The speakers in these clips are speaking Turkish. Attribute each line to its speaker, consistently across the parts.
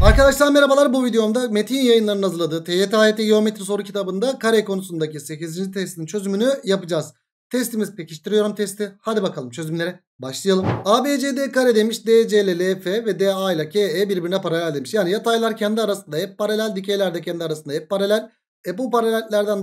Speaker 1: Arkadaşlar merhabalar, bu videomda Metin Yayınları'nın hazırladığı TYT Geometri soru kitabında kare konusundaki 8. testin çözümünü yapacağız. Testimiz pekiştiriyorum testi. Hadi bakalım çözümlere başlayalım. ABCD kare demiş. DC ile LF ve DA ile KE birbirine paralel demiş. Yani yataylar kendi arasında hep paralel, dikeyler de kendi arasında hep paralel. Bu paralellerden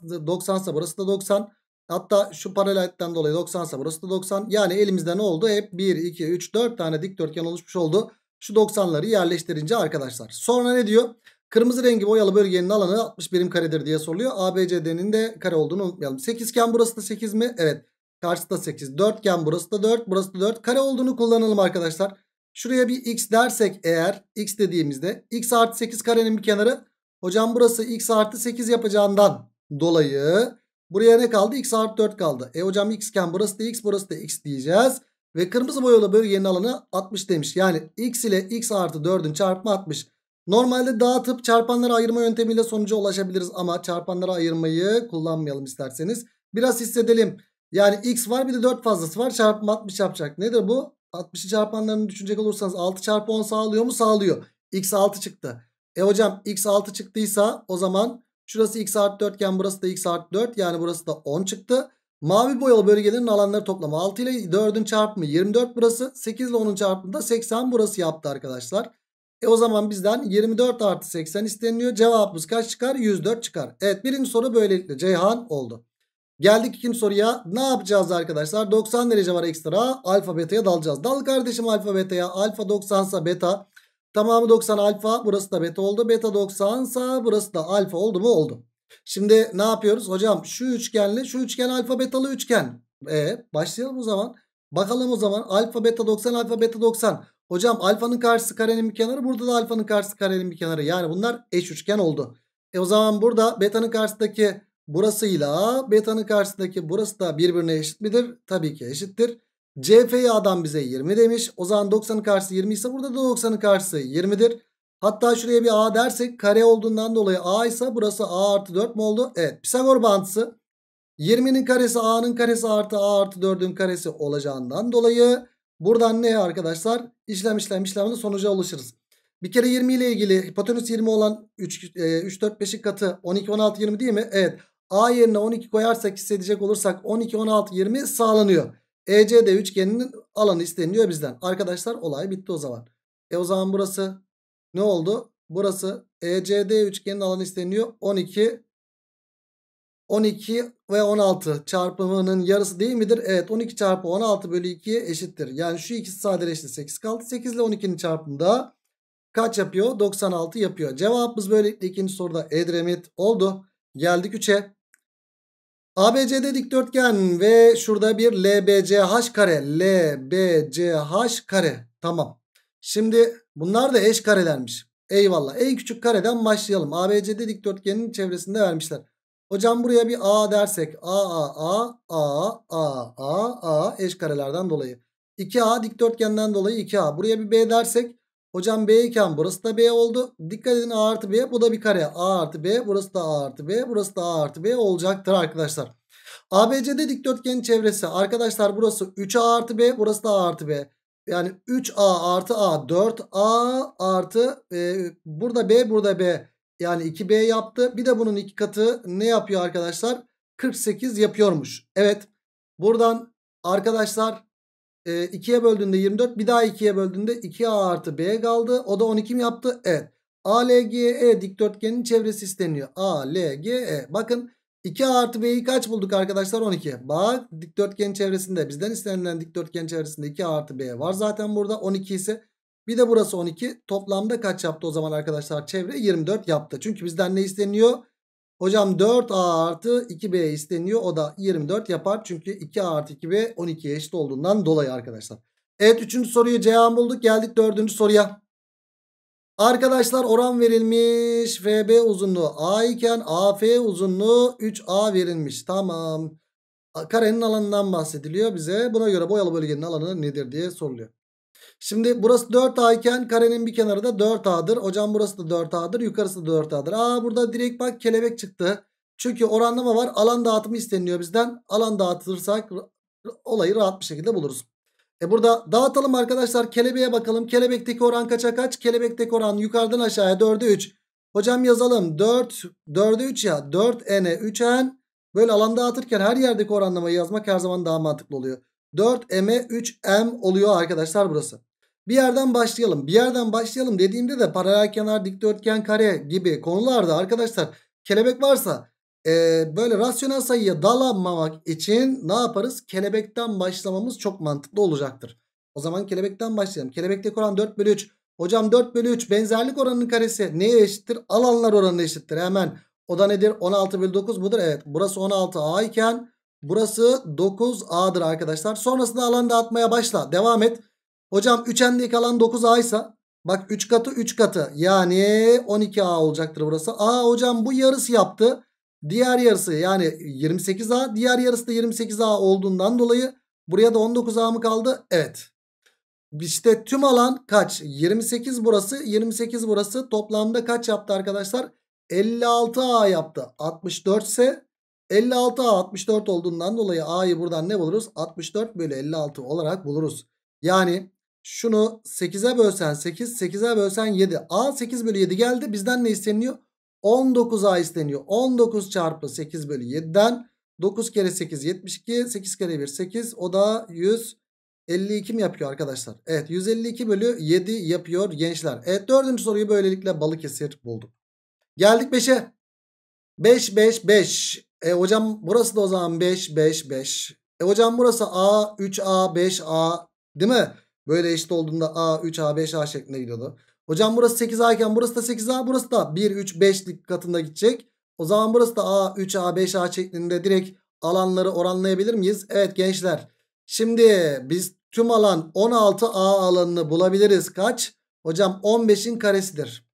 Speaker 1: 90 ise burası da 90. Hatta şu paralellikten dolayı 90 ise burası da 90. Yani elimizde ne oldu? Hep 1, 2, 3, 4 tane dikdörtgen oluşmuş oldu. Şu 90'ları yerleştirince arkadaşlar. Sonra ne diyor? Kırmızı rengi boyalı bölgenin alanı 60 birim karedir diye soruluyor. ABCD'nin de kare olduğunu unutmayalım. 8 iken burası da 8 mi? Evet. Karşısı da 8. 4 iken burası da 4. Burası da 4. Kare olduğunu kullanalım arkadaşlar. Şuraya bir x dersek eğer, x dediğimizde x artı 8 karenin bir kenarı. Hocam burası x artı 8 yapacağından dolayı buraya ne kaldı? X artı 4 kaldı. Hocam x iken burası da x, burası da x diyeceğiz. Ve kırmızı boyalı bölgenin alanı 60 demiş. Yani x ile x artı 4'ün çarpımı 60. Normalde dağıtıp çarpanları ayırma yöntemiyle sonuca ulaşabiliriz. Ama çarpanları ayırmayı kullanmayalım isterseniz. Biraz hissedelim. Yani x var, bir de 4 fazlası var. Çarpım 60 yapacak. Nedir bu? 60'ı çarpanlarını düşünecek olursanız 6 çarpı 10 sağlıyor mu? Sağlıyor. X 6 çıktı. Hocam x 6 çıktıysa o zaman şurası x artı 4 iken burası da x artı 4. Yani burası da 10 çıktı. Mavi boyalı bölgelerin alanları toplamı 6 ile 4'ün çarpımı 24 burası. 8 ile 10'un çarpımı da 80 burası yaptı arkadaşlar. O zaman bizden 24 artı 80 isteniyor. Cevabımız kaç çıkar? 104 çıkar. Evet, birinci soru böylelikle Ceyhan oldu. Geldik ikinci soruya. Ne yapacağız arkadaşlar? 90 derece var ekstra. Alfa beta'ya dalacağız. Dal kardeşim alfa beta'ya. Alfa 90 ise beta. Tamamı 90 alfa. Burası da beta oldu. Beta 90 ise burası da alfa oldu mu? Oldu. Şimdi ne yapıyoruz? Hocam şu üçgenle şu üçgen alfa betalı üçgen. Başlayalım o zaman. Bakalım o zaman. Alfa beta 90, alfa beta 90. Hocam alfanın karşısı karenin bir kenarı. Burada da alfanın karşısı karenin bir kenarı. Yani bunlar eş üçgen oldu. O zaman burada betanın karşısındaki burasıyla betanın karşısındaki burası da birbirine eşit midir? Tabii ki eşittir. CF'yi adam bize 20 demiş. O zaman 90'ın karşısı 20 ise burada da 90'ın karşısı 20'dir. Hatta şuraya bir a dersek, kare olduğundan dolayı a ise burası a artı 4 mu oldu? Evet. Pisagor bağıntısı 20'nin karesi a'nın karesi artı a artı 4'ün karesi olacağından dolayı buradan ne arkadaşlar? İşlemle sonuca ulaşırız. Bir kere 20 ile ilgili hipotenüs 20 olan 3, 4, 5'in katı 12, 16, 20 değil mi? Evet. A yerine 12 koyarsak, hissedecek olursak 12, 16, 20 sağlanıyor. ECD üçgeninin alanı isteniyor bizden. Arkadaşlar olay bitti o zaman. O zaman burası ne oldu? Burası ECD üçgenin alanı isteniyor. 12 ve 16 çarpımının yarısı değil midir? Evet, 12 çarpı 16 bölü 2'ye eşittir. Yani şu ikisi sadeleşti, 8 kaldı. 8 ile 12'nin çarpımı da kaç yapıyor? 96 yapıyor. Cevabımız böylelikle ikinci soruda Edremit oldu. Geldik 3'e. ABCD dikdörtgen ve şurada bir LBCH kare. LBCH kare. Tamam. Şimdi bunlar da eş karelermiş. Eyvallah. En küçük kareden başlayalım. ABCD dikdörtgenin çevresinde vermişler. Hocam buraya bir A dersek. A eş karelerden dolayı. 2A dikdörtgenden dolayı 2A. Buraya bir B dersek. Hocam B iken burası da B oldu. Dikkat edin, A artı B. Bu da bir kare. A artı B. Burası da A artı B. Burası da A artı B olacaktır arkadaşlar. ABCD dikdörtgenin çevresi. Arkadaşlar burası 3A artı B. Burası da A artı B. Yani 3A artı A 4A artı burada B, burada B. Yani 2B yaptı. Bir de bunun iki katı ne yapıyor arkadaşlar? 48 yapıyormuş. Evet. Buradan arkadaşlar 2'ye böldüğünde 24, bir daha 2'ye böldüğünde 2A artı B kaldı. O da 12 mi yaptı? Evet. ALGE dikdörtgenin çevresi isteniyor. ALGE. Bakın 2A artı B'yi kaç bulduk arkadaşlar? 12. Bak, dikdörtgenin çevresinde, bizden istenilen dikdörtgenin çevresinde 2A artı B var zaten burada. 12 ise bir de burası 12. Toplamda kaç yaptı o zaman arkadaşlar? Çevre 24 yaptı. Çünkü bizden ne isteniyor? Hocam 4A artı 2B isteniyor. O da 24 yapar. Çünkü 2A artı 2B 12'ye eşit olduğundan dolayı arkadaşlar. Evet, 3. soruyu Ceyhan bulduk. Geldik 4. soruya. Arkadaşlar oran verilmiş. FB uzunluğu A iken AF uzunluğu 3A verilmiş. Tamam. Karenin alanından bahsediliyor bize. Buna göre boyalı bölgenin alanı nedir diye soruluyor. Şimdi burası 4A iken karenin bir kenarı da 4A'dır. Hocam burası da 4A'dır. Yukarısı da 4A'dır. Burada direkt bak kelebek çıktı. Çünkü oranlama var. Alan dağıtımı isteniyor bizden. Alan dağıtırsak olayı rahat bir şekilde buluruz. Burada dağıtalım arkadaşlar. Kelebeğe bakalım. Kelebekteki oran kaça kaç? Kelebekteki oran yukarıdan aşağıya 4'e 3. Hocam yazalım. 4, 4'e 3 ya. 4n'e 3n. Böyle alan dağıtırken her yerdeki oranlamayı yazmak her zaman daha mantıklı oluyor. 4m'e 3m oluyor arkadaşlar burası. Bir yerden başlayalım. Bir yerden başlayalım dediğimde de paralel kenar, dikdörtgen, kare gibi konularda arkadaşlar kelebek varsa böyle rasyonel sayıya dalamamak için ne yaparız? Kelebekten başlamamız çok mantıklı olacaktır. O zaman kelebekten başlayalım. Kelebekteki oran 4 bölü 3. Hocam 4 bölü 3 benzerlik oranının karesi neye eşittir? Alanlar oranına eşittir. Hemen o da nedir? 16 bölü 9 budur. Evet, burası 16a iken burası 9a'dır arkadaşlar. Sonrasında alan dağıtmaya başla. Devam et. Hocam 3n'deki alan 9a ise bak 3 katı 3 katı yani 12a olacaktır burası. Aa hocam bu yarısı yaptı. Diğer yarısı yani 28A, diğer yarısı da 28A olduğundan dolayı buraya da 19A mı kaldı? Evet. İşte tüm alan kaç? 28 burası, 28 burası. Toplamda kaç yaptı arkadaşlar? 56A yaptı. 64 ise 56A 64 olduğundan dolayı A'yı buradan ne buluruz? 64 bölü 56 olarak buluruz. Yani şunu 8'e bölsen 8, 8'e bölsen 7. A 8 bölü 7 geldi. Bizden ne isteniyor? 19A isteniyor. 19 çarpı 8 bölü 7'den 9 kere 8 72. 8 kere 1 8. O da 152 mi yapıyor arkadaşlar? Evet, 152 bölü 7 yapıyor gençler. Evet, dördüncü soruyu böylelikle Balıkesir bulduk. Geldik 5'e. 5 5 5. Hocam burası da o zaman 5 5 5. Hocam burası A 3A 5A değil mi? Böyle eşit olduğunda A 3A 5A şeklinde gidiyordu. Hocam burası 8A iken burası da 8A, burası da 1 3 5'lik katında gidecek. O zaman burası da A 3A 5A şeklinde direkt alanları oranlayabilir miyiz? Evet gençler. Şimdi biz tüm alan 16A alanını bulabiliriz. Kaç? Hocam 15'in karesidir.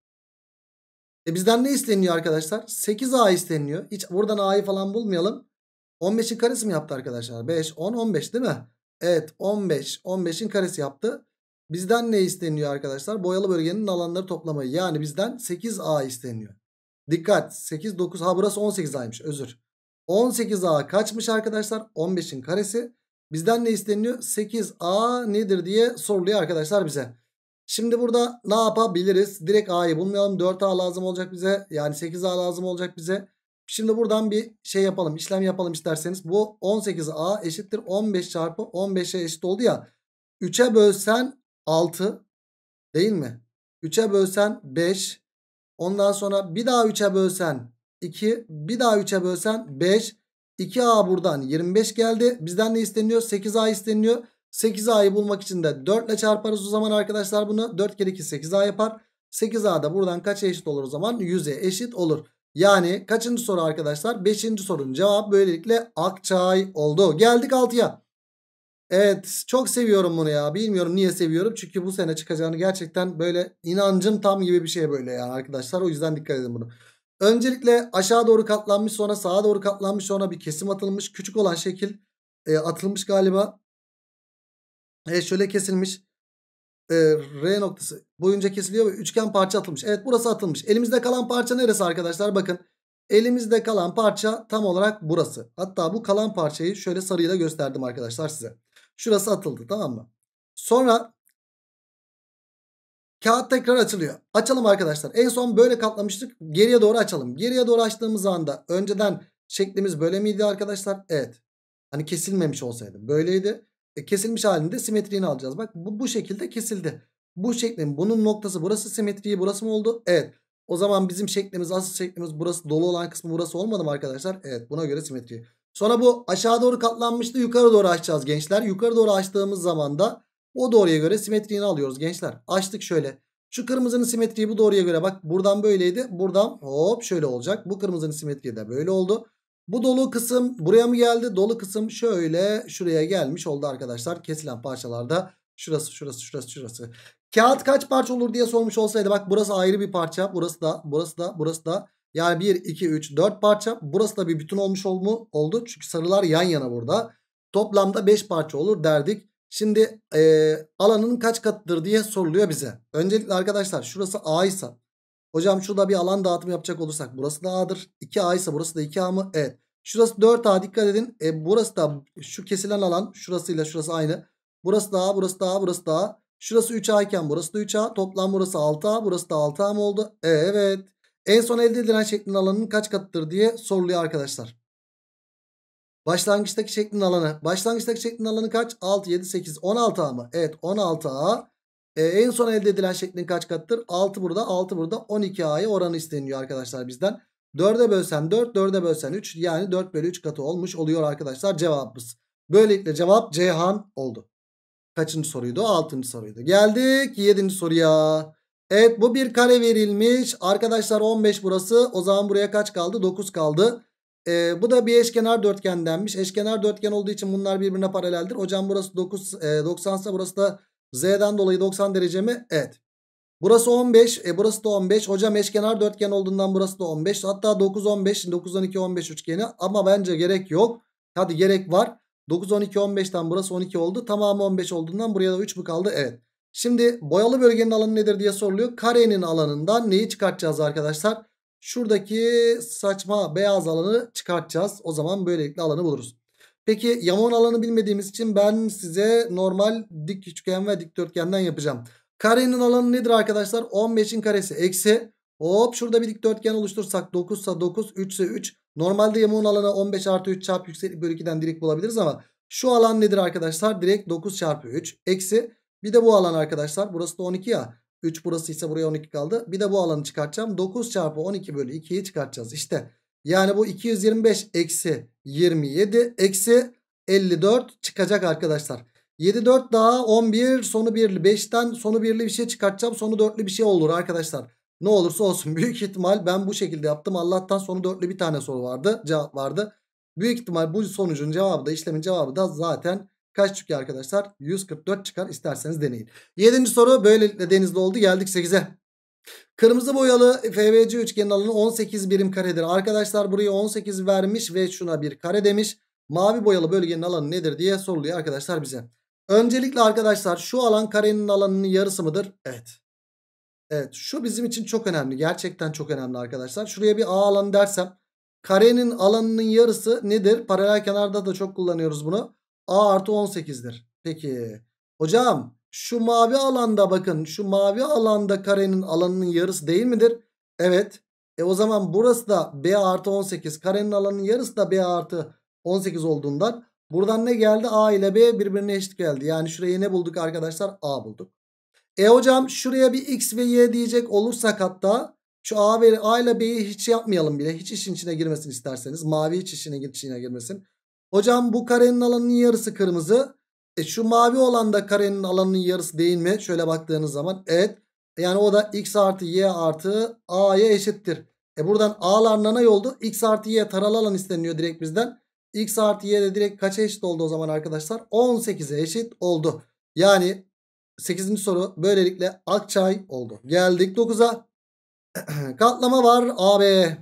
Speaker 1: Bizden ne isteniyor arkadaşlar? 8A isteniyor. Hiç buradan A'yı falan bulmayalım. 15'in karesi mi yaptı arkadaşlar? 5, 10, 15 değil mi? Evet, 15. 15'in karesi yaptı. Bizden ne isteniyor arkadaşlar? Boyalı bölgenin alanları toplamayı. Yani bizden 8A isteniyor. Dikkat. 8, 9. Ha burası 18A'ymış. Özür. 18A kaçmış arkadaşlar? 15'in karesi. Bizden ne isteniyor? 8A nedir diye soruluyor arkadaşlar bize. Şimdi burada ne yapabiliriz? Direkt A'yı bulmayalım. 4A lazım olacak bize. Yani 8A lazım olacak bize. Şimdi buradan bir şey yapalım. İşlem yapalım isterseniz. Bu 18A eşittir 15 çarpı 15'e eşit oldu ya. 3'e bölsen 6 değil mi? 3'e bölsen 5. Ondan sonra bir daha 3'e bölsen 2. Bir daha 3'e bölsen 5. 2A buradan 25 geldi. Bizden ne isteniyor? 8A isteniyor. 8A'yı bulmak için de 4 ile çarparız o zaman arkadaşlar bunu. 4 kere 2 8A yapar. 8A da buradan kaça eşit olur o zaman? 100'e eşit olur. Yani kaçıncı soru arkadaşlar? 5. sorunun cevabı böylelikle Akçay oldu. Geldik 6'ya. Evet, çok seviyorum bunu ya. Bilmiyorum niye seviyorum. Çünkü bu sene çıkacağını gerçekten böyle inancım tam gibi bir şey böyle yani arkadaşlar. O yüzden dikkat edin bunu. Öncelikle aşağı doğru katlanmış, sonra sağa doğru katlanmış, sonra bir kesim atılmış. Küçük olan şekil atılmış galiba. Şöyle kesilmiş. R noktası boyunca kesiliyor ve üçgen parça atılmış. Evet, burası atılmış. Elimizde kalan parça neresi arkadaşlar? Bakın. Elimizde kalan parça tam olarak burası. Hatta bu kalan parçayı şöyle sarıyla gösterdim arkadaşlar size. Şurası atıldı, tamam mı? Sonra kağıt tekrar açılıyor. Açalım arkadaşlar. En son böyle katlamıştık. Geriye doğru açalım. Geriye doğru açtığımız anda önceden şeklimiz böyle miydi arkadaşlar? Evet. Hani kesilmemiş olsaydı böyleydi. Kesilmiş halinde simetriğini alacağız. Bak bu şekilde kesildi. Bu şeklin bunun noktası burası, simetriği burası mı oldu? Evet. O zaman bizim şeklimiz, asıl şeklimiz burası, dolu olan kısmı burası olmadı mı arkadaşlar? Evet, buna göre simetri. Sonra bu aşağı doğru katlanmıştı, yukarı doğru açacağız gençler. Yukarı doğru açtığımız zaman da o doğruya göre simetriğini alıyoruz gençler. Açtık şöyle. Şu kırmızının simetriği bu doğruya göre, bak buradan böyleydi. Buradan hop şöyle olacak. Bu kırmızının simetriği de böyle oldu. Bu dolu kısım buraya mı geldi? Dolu kısım şöyle şuraya gelmiş oldu arkadaşlar. Kesilen parçalarda şurası, şurası, şurası, şurası. Kağıt kaç parça olur diye sormuş olsaydı, bak burası ayrı bir parça. Burası da, burası da, burası da. Yani 1, 2, 3, 4 parça. Burası da bir bütün olmuş oldu. Çünkü sarılar yan yana burada. Toplamda 5 parça olur derdik. Şimdi alanının kaç katıdır diye soruluyor bize. Öncelikle arkadaşlar şurası A ise. Hocam şurada bir alan dağıtımı yapacak olursak burası da A'dır. 2A ise burası da 2A mı? Evet. Şurası 4A, dikkat edin. Burası da şu kesilen alan şurasıyla şurası aynı. Burası da A, burası da A, burası da A. Şurası 3A iken burası da 3A. Toplam burası 6A, burası da 6A mı oldu? Evet. En son elde edilen şeklin alanının kaç katıdır diye soruluyor arkadaşlar. Başlangıçtaki şeklin alanı. Başlangıçtaki şeklin alanı kaç? 6, 7, 8, 16A mı? Evet, 16A. En son elde edilen şeklin kaç katıdır? 6 burada, 6 burada. 12A'ya oranı isteniyor arkadaşlar bizden. 4'e bölsen 4, 4'e bölsen 3. Yani 4 bölü 3 katı olmuş oluyor arkadaşlar cevabımız. Böylelikle cevap Ceyhan oldu. Kaçıncı soruydu? 6. soruydu. Geldik 7. soruya. Evet, bu bir kare verilmiş. Arkadaşlar 15 burası. O zaman buraya kaç kaldı? 9 kaldı. Bu da bir eşkenar dörtgendenmiş. Eşkenar dörtgen olduğu için bunlar birbirine paraleldir. Hocam burası 9, 90 ise burası da Z'den dolayı 90 derece mi? Evet. Burası 15. Burası da 15. Hocam eşkenar dörtgen olduğundan burası da 15. Hatta 9, 15. Şimdi 9, 12, 15 üçgeni. Ama bence gerek yok. Hadi gerek var. 9, 12, 15'ten burası 12 oldu. Tamamı 15 olduğundan buraya da 3 mü kaldı? Evet. Şimdi boyalı bölgenin alanı nedir diye soruluyor. Karenin alanından neyi çıkartacağız arkadaşlar? Şuradaki saçma beyaz alanı çıkartacağız. O zaman böylelikle alanı buluruz. Peki yamuğun alanı bilmediğimiz için ben size normal dik üçgen ve dikdörtgenden yapacağım. Karenin alanı nedir arkadaşlar? 15'in karesi eksi. Hop, şurada bir dikdörtgen oluştursak 9 ise 9, 3 ise 3. Normalde yamuğun alanı 15 artı 3 çarpı yükseklik bölü 2'den direkt bulabiliriz ama şu alan nedir arkadaşlar? Direkt 9 çarpı 3 eksi. Bir de bu alan arkadaşlar. Burası da 12 ya. 3 burası ise buraya 12 kaldı. Bir de bu alanı çıkartacağım. 9 çarpı 12 bölü 2'yi çıkartacağız. İşte yani bu 225 eksi 27 eksi 54 çıkacak arkadaşlar. 7, 4 daha 11, sonu birli. 5'ten sonu birli bir şey çıkartacağım. Sonu dörtlü bir şey olur arkadaşlar. Ne olursa olsun büyük ihtimal ben bu şekilde yaptım. Allah'tan sonu dörtlü bir tane soru vardı. Cevap vardı. Büyük ihtimal bu sonucun cevabı da, işlemin cevabı da zaten kaç çıkıyor arkadaşlar? 144 çıkar. İsterseniz deneyin. 7. soru böylelikle denizli oldu. Geldik 8'e. Kırmızı boyalı FVC üçgenin alanı 18 birim karedir. Arkadaşlar buraya 18 vermiş ve şuna bir kare demiş. Mavi boyalı bölgenin alanı nedir diye soruluyor arkadaşlar bize. Öncelikle arkadaşlar şu alan karenin alanının yarısı mıdır? Evet. Evet, şu bizim için çok önemli. Gerçekten çok önemli arkadaşlar. Şuraya bir A alanı dersem karenin alanının yarısı nedir? Paralel kenarda da çok kullanıyoruz bunu. A artı 18'dir. Peki hocam şu mavi alanda, bakın şu mavi alanda karenin alanının yarısı değil midir? Evet. O zaman burası da B artı 18. Karenin alanının yarısı da B artı 18 olduğundan buradan ne geldi? A ile B birbirine eşit geldi. Yani şurayı ne bulduk arkadaşlar? A bulduk. Hocam şuraya bir X ve Y diyecek olursak, hatta şu A ile B'yi hiç yapmayalım bile. Hiç işin içine girmesin isterseniz. Mavi hiç içine girmesin. Hocam bu karenin alanının yarısı kırmızı. Şu mavi olan da karenin alanının yarısı değil mi? Şöyle baktığınız zaman evet. Yani o da X artı Y artı A'ya eşittir. Buradan A'lar nanay oldu. X artı Y taralı alan isteniyor direkt bizden. X artı Y de direkt kaça eşit oldu o zaman arkadaşlar? 18'e eşit oldu. Yani 8. soru böylelikle Akçay oldu. Geldik 9'a. Katlama var AB.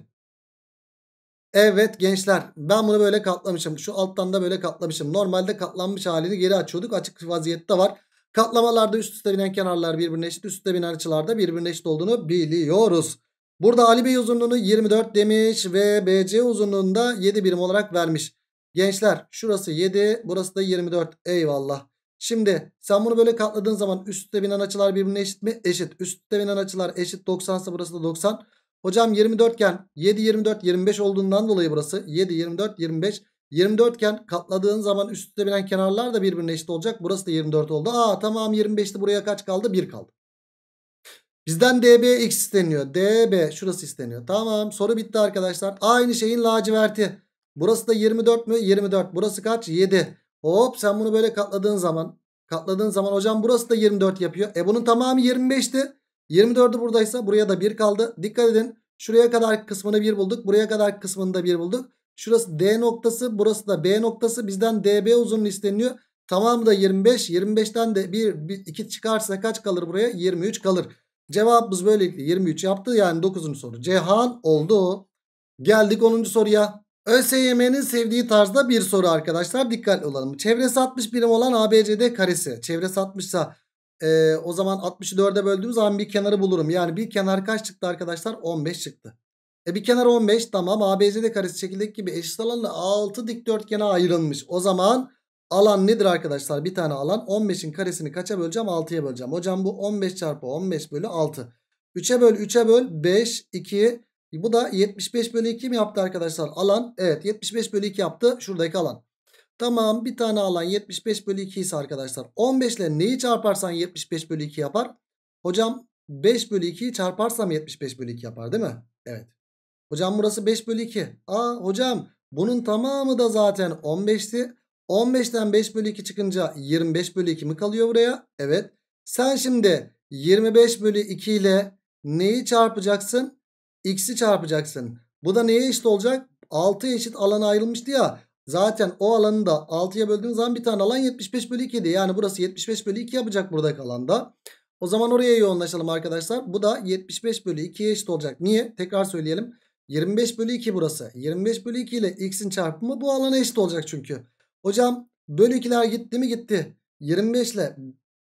Speaker 1: Evet gençler, ben bunu böyle katlamışım. Şu alttan da böyle katlamışım. Normalde katlanmış halini geri açıyorduk. Açık vaziyette var. Katlamalarda üst üste binen kenarlar birbirine eşit. Üst üste binen açılarda birbirine eşit olduğunu biliyoruz. Burada Ali Bey uzunluğunu 24 demiş ve BC uzunluğunu da 7 birim olarak vermiş. Gençler şurası 7, burası da 24. Eyvallah. Şimdi sen bunu böyle katladığın zaman üst üste binen açılar birbirine eşit mi? Eşit. Üst üste binen açılar eşit 90 ise burası da 90. Hocam 24 iken 7, 24, 25 olduğundan dolayı burası 7, 24, 25. 24 iken katladığın zaman üst üste binen kenarlar da birbirine eşit olacak. Burası da 24 oldu. Tamam 25'ti, buraya kaç kaldı? 1 kaldı. Bizden DBX isteniyor. DB şurası isteniyor. Tamam, soru bitti arkadaşlar. Aynı şeyin laciverti. Burası da 24 mü? 24. Burası kaç? 7. Hop, sen bunu böyle katladığın zaman hocam burası da 24 yapıyor. Bunun tamamı 25'ti. 24'ü buradaysa buraya da 1 kaldı. Dikkat edin. Şuraya kadar kısmını 1 bulduk. Buraya kadar kısmını da 1 bulduk. Şurası D noktası, burası da B noktası. Bizden DB uzunluğu isteniyor. Tamamı da 25. 25'ten de 2 çıkarsa kaç kalır buraya? 23 kalır. Cevabımız böylelikle 23 yaptı. Yani 9. soru Ceyhan oldu. Geldik 10. soruya. ÖSYM'nin sevdiği tarzda bir soru arkadaşlar. Dikkatli olalım. Çevresi 60 birim olan ABCD karesi. Çevresi 60 ise o zaman 60'ı 4'e böldüğümüz zaman bir kenarı bulurum. Yani bir kenar kaç çıktı arkadaşlar? 15 çıktı. Bir kenar 15, tamam. ABCD karesi şekildeki gibi eşit alanla 6 dikdörtgene ayrılmış. O zaman Alan nedir arkadaşlar? Bir tane alan. 15'in karesini kaça böleceğim? 6'ya böleceğim. Hocam bu 15 çarpı 15 bölü 6. 3'e böl 3'e böl 5 2. Bu da 75 bölü 2 mi yaptı arkadaşlar? Alan. Evet, 75 bölü 2 yaptı. Şuradaki alan. Tamam, bir tane alan 75 bölü 2 ise arkadaşlar 15 ile neyi çarparsan 75 bölü 2 yapar? Hocam 5 bölü 2'yi çarparsam 75 bölü 2 yapar değil mi? Evet. Hocam burası 5 bölü 2. Hocam bunun tamamı da zaten 15'ti. 15'ten 5 bölü 2 çıkınca 25 bölü 2 mi kalıyor buraya? Evet. Sen şimdi 25 bölü 2 ile neyi çarpacaksın? X'i çarpacaksın. Bu da neye eşit olacak? 6 eşit alana ayrılmıştı ya. Zaten o alanı da 6'ya böldüğümüz zaman bir tane alan 75 bölü 2 idi. Yani burası 75 bölü 2 yapacak buradaki alanda. O zaman oraya yoğunlaşalım arkadaşlar. Bu da 75 bölü 2'ye eşit olacak. Niye? Tekrar söyleyelim. 25 bölü 2 burası. 25 bölü 2 ile x'in çarpımı bu alana eşit olacak çünkü. Hocam bölü 2'ler gitti mi? Gitti. 25 ile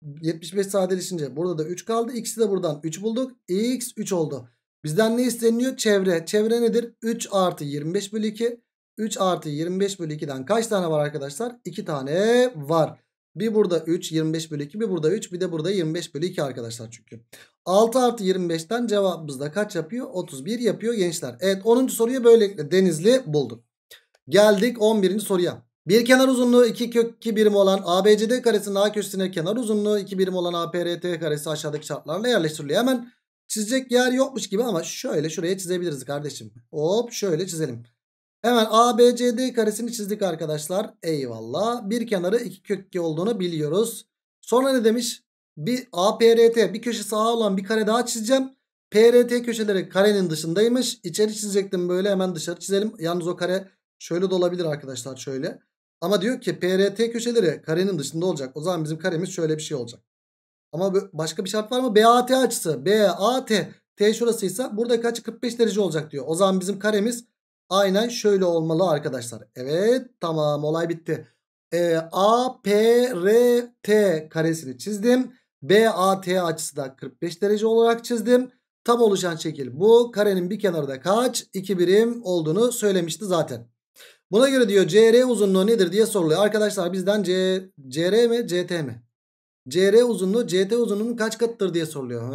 Speaker 1: 75 sadeleşince burada da 3 kaldı. X'i de buradan 3 bulduk. X 3 oldu. Bizden ne isteniyor? Çevre. Çevre nedir? 3 artı 25 bölü 2. 3 artı 25 bölü 2'den kaç tane var arkadaşlar? 2 tane var. Bir burada 3 25 bölü 2, bir burada 3, bir de burada 25 bölü 2 arkadaşlar çünkü. 6 artı 25'ten cevabımız da kaç yapıyor? 31 yapıyor gençler. Evet, 10. soruyu böylelikle Denizli bulduk. Geldik 11. soruya. Bir kenar uzunluğu 2 kök 2 birim olan ABCD karesinin A köşesine kenar uzunluğu 2 birim olan APRT karesi aşağıdaki şartlarla yerleştiriliyor. Hemen çizecek yer yokmuş gibi ama şöyle şuraya çizebiliriz kardeşim. Hop şöyle çizelim. Hemen ABCD karesini çizdik arkadaşlar. Eyvallah. Bir kenarı 2 kök 2 olduğunu biliyoruz. Sonra ne demiş? Bir APRT, bir köşesi A olan bir kare daha çizeceğim. PRT köşeleri karenin dışındaymış. İçeri çizecektim, böyle hemen dışarı çizelim. Yalnız o kare şöyle de olabilir arkadaşlar, şöyle. Ama diyor ki PRT köşeleri karenin dışında olacak. O zaman bizim karemiz şöyle bir şey olacak. Ama başka bir şart var mı? BAT açısı. BAT. T şurasıysa burada kaç? 45 derece olacak diyor. O zaman bizim karemiz aynen şöyle olmalı arkadaşlar. Evet, tamam, olay bitti. APRT karesini çizdim. BAT açısı da 45 derece olarak çizdim. Tam oluşan şekil bu. Karenin bir kenarı da kaç? 2 birim olduğunu söylemişti zaten. Buna göre diyor CR uzunluğu nedir diye soruluyor. Arkadaşlar bizden CR mi CT mi? CR uzunluğu CT uzunluğunun kaç katıdır diye soruluyor.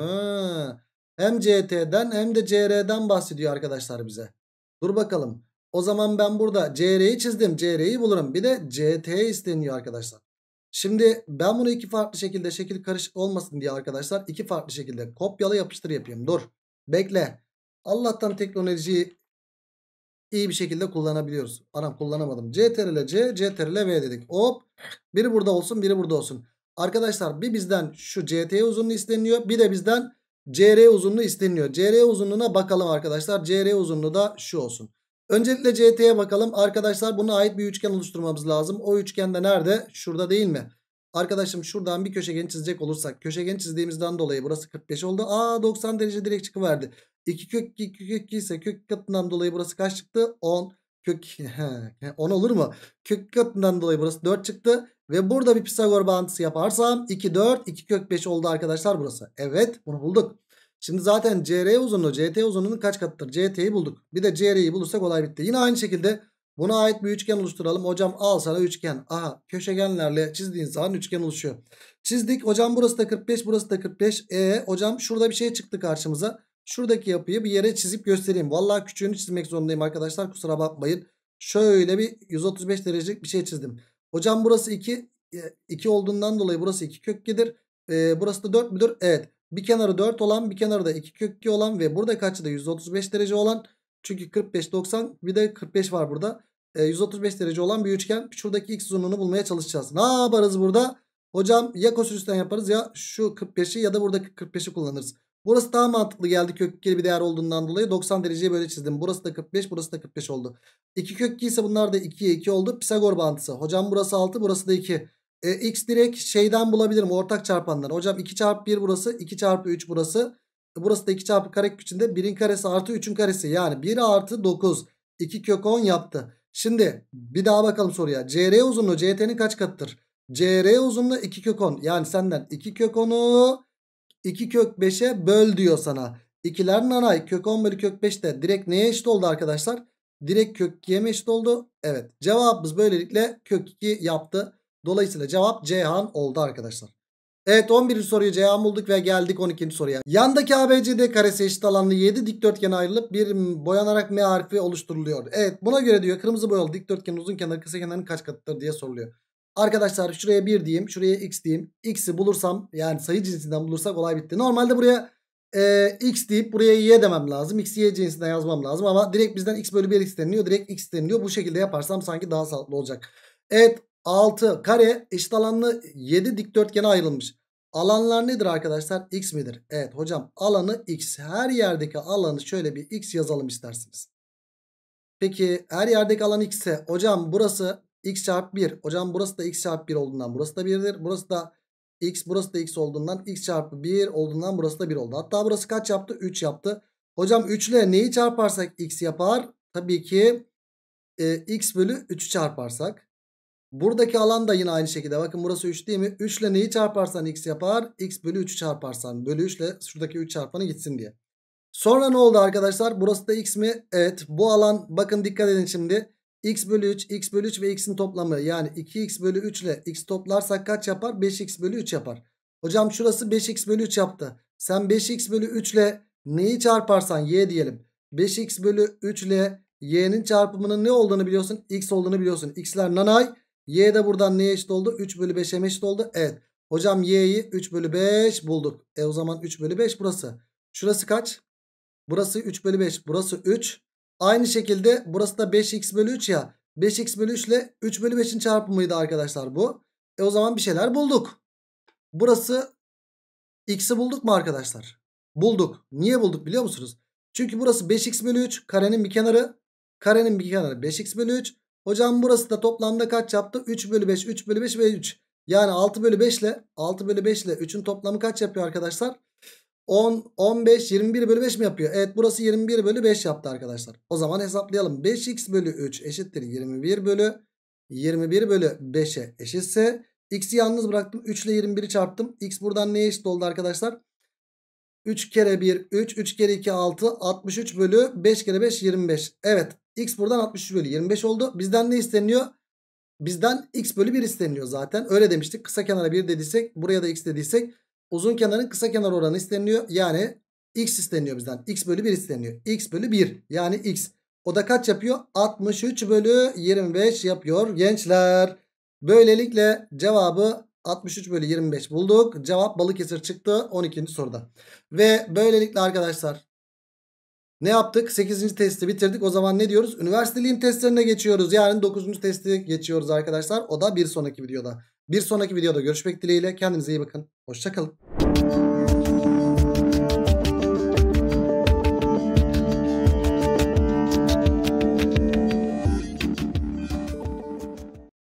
Speaker 1: Hem CT'den hem de CR'den bahsediyor arkadaşlar bize. Dur bakalım. O zaman ben burada CR'yi çizdim. CR'yi bulurum. Bir de CT isteniyor arkadaşlar. Şimdi ben bunu iki farklı şekilde, şekil karışık olmasın diye arkadaşlar, iki farklı şekilde kopyala yapıştır yapayım. Dur. Bekle. Allah'tan teknolojiyi iyi bir şekilde kullanabiliyoruz. Anam kullanamadım. CTRL C, CTRL V dedik. Hop. Biri burada olsun, biri burada olsun. Arkadaşlar bir bizden şu CT uzunluğu isteniyor. Bir de bizden CR uzunluğu isteniyor. CR uzunluğuna bakalım arkadaşlar. CR uzunluğu da şu olsun. Öncelikle CT'ye bakalım. Arkadaşlar buna ait bir üçgen oluşturmamız lazım. O üçgen de nerede? Şurada değil mi? Arkadaşım şuradan bir köşegen çizecek olursak. Köşegen çizdiğimizden dolayı burası 45 oldu. 90 derece direkt çıkıverdi. 2 kök 2 kök 2 ise kök katından dolayı burası kaç çıktı? 10. Kök 10 olur mu? Kök katından dolayı burası 4 çıktı. Ve burada bir Pisagor bağıntısı yaparsam 2 4 2 kök 5 oldu arkadaşlar burası. Evet, bunu bulduk. Şimdi zaten CR uzunluğu CT uzunluğunun kaç katıdır? CT'yi bulduk. Bir de CR'yi bulursak olay bitti. Yine aynı şekilde buna ait bir üçgen oluşturalım. Hocam al sana üçgen. Aha, köşegenlerle çizdiğin zaman üçgen oluşuyor. Çizdik. Hocam burası da 45, burası da 45. Hocam şurada bir şey çıktı karşımıza. Şuradaki yapıyı bir yere çizip göstereyim. Vallahi küçüğünü çizmek zorundayım arkadaşlar. Kusura bakmayın. Şöyle bir 135 derecelik bir şey çizdim. Hocam burası 2. 2 olduğundan dolayı burası 2 kök 2'dir. Burası da 4 müdür? Evet. Bir kenarı 4 olan, bir kenarı da 2 kök 2 olan ve burada kaçı da 135 derece olan. Çünkü 45 90, bir de 45 var burada. 135 derece olan bir üçgen. Şuradaki x uzunluğunu bulmaya çalışacağız. Ne yaparız burada? Hocam ya kosinüsten yaparız ya şu 45'i ya da buradaki 45'i kullanırız. Burası daha mantıklı geldi, kök 2'li bir değer olduğundan dolayı 90 dereceyi böyle çizdim. Burası da 45, burası da 45 oldu. 2 kök 2 ise bunlar da 2'ye 2 oldu. Pisagor bağıntısı. Hocam burası 6, burası da 2. X direkt şeyden bulabilirim, ortak çarpanlar. Hocam 2 çarpı 1 burası, 2 çarpı 3 burası. Burası da 2 çarpı karekök içinde 1'in karesi artı 3'ün karesi. Yani 1 artı 9. 2 kök 10 yaptı. Şimdi bir daha bakalım soruya. CR uzunluğu CT'nin kaç katıdır? CR uzunluğu 2 kök 10. Yani senden 2 kök 10'u 2 kök 5'e böl diyor sana. İkiler nanay. Kök 10 bölü kök 5 de direkt neye eşit oldu arkadaşlar? Direkt kök 2'ye mi eşit oldu? Evet. Cevabımız böylelikle kök 2 yaptı. Dolayısıyla cevap Ceyhan oldu arkadaşlar. Evet, 11. soruyu Ceyhan bulduk ve geldik 12. soruya. Yandaki ABCD karesi eşit alanlı 7 dikdörtgene ayrılıp bir boyanarak M harfi oluşturuluyor. Evet, buna göre diyor kırmızı boyalı dikdörtgenin uzun kenarı kısa kenarının kaç katıdır diye soruluyor. Arkadaşlar şuraya 1 diyeyim, şuraya x diyeyim. X'i bulursam, yani sayı cinsinden bulursak olay bitti. Normalde buraya x deyip buraya y demem lazım. X'i y cinsinden yazmam lazım ama direkt bizden x bölü 1 isteniyor. Direkt x isteniyor. Bu şekilde yaparsam sanki daha sağlıklı olacak. Evet, 6 kare eşit alanlı 7 dikdörtgene ayrılmış. Alanlar nedir arkadaşlar? X midir? Evet hocam, alanı x. Her yerdeki alanı şöyle bir x yazalım isterseniz. Peki her yerdeki alan x ise hocam burası x çarpı 1. Hocam burası da x çarpı 1 olduğundan burası da 1'dir. Burası da x, burası da x olduğundan x çarpı 1 olduğundan burası da 1 oldu. Hatta burası kaç yaptı? 3 yaptı. Hocam 3 ile neyi çarparsak x yapar? Tabii ki x bölü 3'ü çarparsak. Buradaki alan da yine aynı şekilde. Bakın burası 3 değil mi? 3 ile neyi çarparsan x yapar? X bölü 3'ü çarparsan. Bölü 3 ile şuradaki 3 çarpanı gitsin diye. Sonra ne oldu arkadaşlar? Burası da x mi? Evet. Bu alan, bakın dikkat edin şimdi. X bölü 3, x bölü 3 ve x'in toplamı. Yani 2x bölü 3 ile x toplarsak kaç yapar? 5x bölü 3 yapar. Hocam şurası 5x bölü 3 yaptı. Sen 5x bölü 3 ile neyi çarparsan y diyelim. 5x bölü 3 ile y'nin çarpımının ne olduğunu biliyorsun? X olduğunu biliyorsun. X'ler nanay. Y de buradan neye eşit oldu? 3 bölü 5'e eşit oldu. Evet. Hocam y'yi 3 bölü 5 bulduk. O zaman 3 bölü 5 burası. Şurası kaç? Burası 3 bölü 5. Burası 3. Aynı şekilde burası da 5x bölü 3 ya. 5x bölü 3 ile 3 bölü 5'in çarpımıydı arkadaşlar bu. O zaman bir şeyler bulduk. Burası x'i bulduk mu arkadaşlar? Bulduk. Niye bulduk biliyor musunuz? Çünkü burası 5x bölü 3. Karenin bir kenarı. Karenin bir kenarı 5x bölü 3. Hocam burası da toplamda kaç yaptı? 3 bölü 5, 3 bölü 5 ve 3. Yani 6 bölü 5 ile 3'ün toplamı kaç yapıyor arkadaşlar? 10, 15, 21 bölü 5 mi yapıyor? Evet, burası 21 bölü 5 yaptı arkadaşlar. O zaman hesaplayalım. 5x bölü 3 eşittir 21 bölü 5'e eşitse x'i yalnız bıraktım. 3 ile 21'i çarptım. X buradan neye eşit oldu arkadaşlar? 3 kere 1 3, 3 kere 2 6, 63 bölü 5 kere 5 25. Evet, x buradan 63 bölü 25 oldu. Bizden ne isteniyor? Bizden x bölü 1 isteniyor zaten. Öyle demiştik. Kısa kenara 1 dediysek, buraya da x dediysek, uzun kenarın kısa kenar oranı isteniyor. Yani x isteniyor bizden. X bölü 1 isteniyor. X bölü 1 yani x. O da kaç yapıyor? 63 bölü 25 yapıyor gençler. Böylelikle cevabı 63 bölü 25 bulduk. Cevap Balıkesir çıktı 12. soruda. Ve böylelikle arkadaşlar ne yaptık? 8. testi bitirdik. O zaman ne diyoruz? Üniversiteliğin testlerine geçiyoruz. Yani 9. testi geçiyoruz arkadaşlar. O da bir sonraki videoda. Bir sonraki videoda görüşmek dileğiyle. Kendinize iyi bakın. Hoşça kalın.